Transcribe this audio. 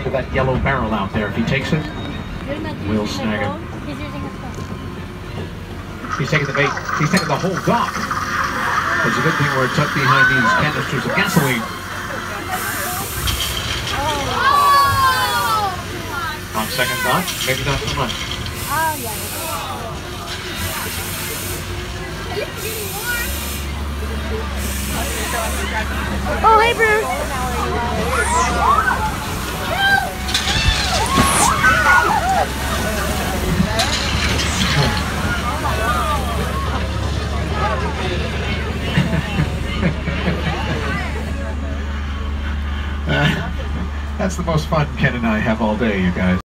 to that yellow barrel out there. If he takes it, we'll snag him. He's using his phone. He's taking the bait. He's taking the whole dock. It's a good thing we're tucked behind these canisters of gasoline. On second thought, maybe not so much. Oh, yeah. Oh, hey, Bruce. That's the most fun Ken and I have all day, you guys.